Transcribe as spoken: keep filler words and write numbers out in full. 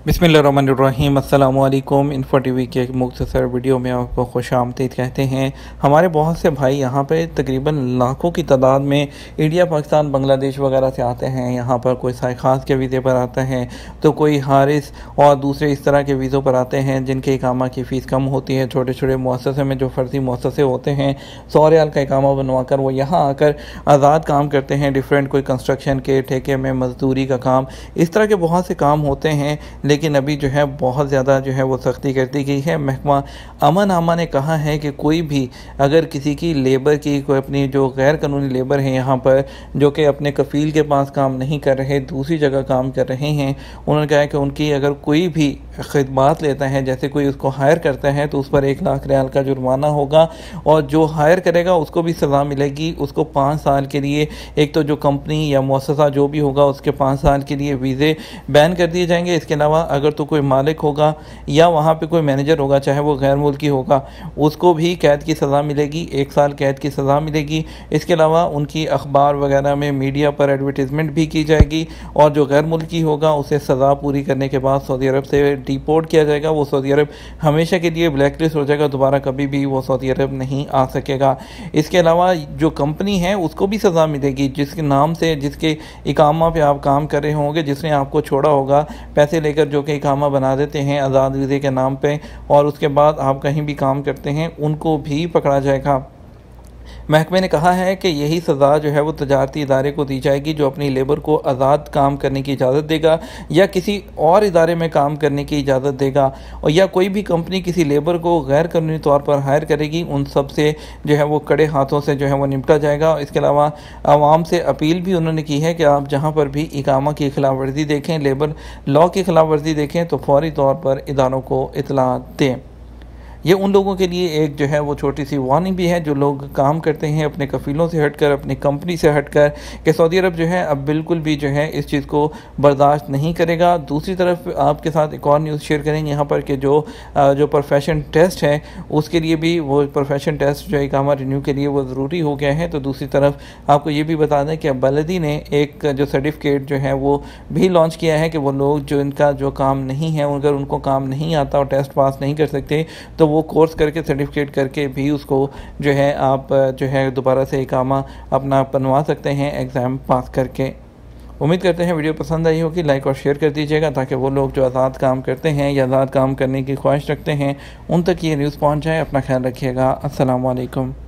बिस्मिल्लाहिर्रहमानिर्रहीम अस्सलामु अलैकुम। इन्फो टीवी के एक मुख्तसर वीडियो में आपको खुश आमदीद कहते हैं। हमारे बहुत से भाई यहाँ पे तकरीबन लाखों की तादाद में इंडिया, पाकिस्तान, बांग्लादेश वगैरह से आते हैं। यहाँ पर कोई साय खास के वीज़े पर आता है तो कोई हारिस और दूसरे इस तरह के वीज़ों पर आते हैं जिनके इकामा की फ़ीस कम होती है। छोटे छोटे मुअस्ससे में जो फ़र्जी मुअस्ससे होते हैं, सौ रियाल का इकामा बनवा कर वो यहाँ आकर आज़ाद काम करते हैं। डिफरेंट कोई कंस्ट्रक्शन के, ठेके में मज़दूरी का काम, इस तरह के बहुत से काम होते हैं। लेकिन अभी जो है बहुत ज़्यादा जो है वो सख्ती कर दी गई है। महकमा अमन आमा ने कहा है कि कोई भी अगर किसी की लेबर की, कोई अपनी जो गैर कानूनी लेबर है यहाँ पर, जो कि अपने कफ़ील के पास काम नहीं कर रहे, दूसरी जगह काम कर रहे हैं, उन्होंने कहा है कि उनकी अगर कोई भी खिदमात लेता है, जैसे कोई उसको हायर करता है तो उस पर एक लाख रियाल का जुर्माना होगा और जो हायर करेगा उसको भी सज़ा मिलेगी। उसको पाँच साल के लिए, एक तो जो कंपनी या मुअस्ससा जो भी होगा उसके पाँच साल के लिए वीज़े बैन कर दिए जाएंगे। इसके अलावा अगर तो कोई मालिक होगा या वहाँ पे कोई मैनेजर होगा, चाहे वो गैर मुल्की होगा, उसको भी कैद की सज़ा मिलेगी, एक साल कैद की सज़ा मिलेगी। इसके अलावा उनकी अखबार वगैरह में, मीडिया पर एडवर्टीज़मेंट भी की जाएगी और जो गैर मुल्की होगा उसे सज़ा पूरी करने के बाद सऊदी अरब से डिपोर्ट किया जाएगा। वो सऊदी अरब हमेशा के लिए ब्लैक लिस्ट हो जाएगा, दोबारा कभी भी वो सऊदी अरब नहीं आ सकेगा। इसके अलावा जो कंपनी है उसको भी सज़ा मिलेगी, जिसके नाम से, जिसके इकामा पे आप काम कर रहे होंगे, जिसने आपको छोड़ा होगा पैसे लेकर, जो कि इकामा बना देते हैं आज़ाद वीज़े के नाम पे और उसके बाद आप कहीं भी काम करते हैं, उनको भी पकड़ा जाएगा। महकमे ने कहा है कि यही सज़ा जो है वो तजारती इदारे को दी जाएगी जो अपनी लेबर को आज़ाद काम करने की इजाज़त देगा या किसी और इदारे में काम करने की इजाज़त देगा, और या कोई भी कंपनी किसी लेबर को गैर कानूनी तौर पर हायर करेगी, उन सब से जो है वो कड़े हाथों से जो है वो निपटा जाएगा। इसके अलावा आवाम से अपील भी उन्होंने की है कि आप जहाँ पर भी इकामा की खिलाफ वर्जी देखें, लेबर लॉ की खिलाफ वर्जी देखें, तो फौरी तौर पर इदारों को इतला दें। ये उन लोगों के लिए एक जो है वो छोटी सी वार्निंग भी है जो लोग काम करते हैं अपने कफ़ीलों से हटकर, अपनी कंपनी से हटकर, कि सऊदी अरब जो है अब बिल्कुल भी जो है इस चीज़ को बर्दाश्त नहीं करेगा। दूसरी तरफ आपके साथ एक और न्यूज़ शेयर करेंगे यहाँ पर कि जो जो प्रोफेशन टेस्ट है उसके लिए भी, वो प्रोफेशन टेस्ट जो इकामा रिन्यू के लिए वो ज़रूरी हो गया है। तो दूसरी तरफ आपको ये भी बता दें कि बलदी ने एक जो सर्टिफिकेट जो है वो भी लॉन्च किया है कि वो लोग जो इनका जो काम नहीं है, अगर उनको काम नहीं आता और टेस्ट पास नहीं कर सकते तो वो कोर्स करके, सर्टिफिकेट करके भी उसको जो है आप जो है दोबारा से इकामा अपना बनवा सकते हैं एग्ज़ाम पास करके। उम्मीद करते हैं वीडियो पसंद आई होगी। लाइक और शेयर कर दीजिएगा ताकि वो लोग जो आज़ाद काम करते हैं या आज़ाद काम करने की ख्वाहिश रखते हैं उन तक ये न्यूज़ पहुंच जाए। अपना ख्याल रखिएगा। अस्सलामु अलैकुम।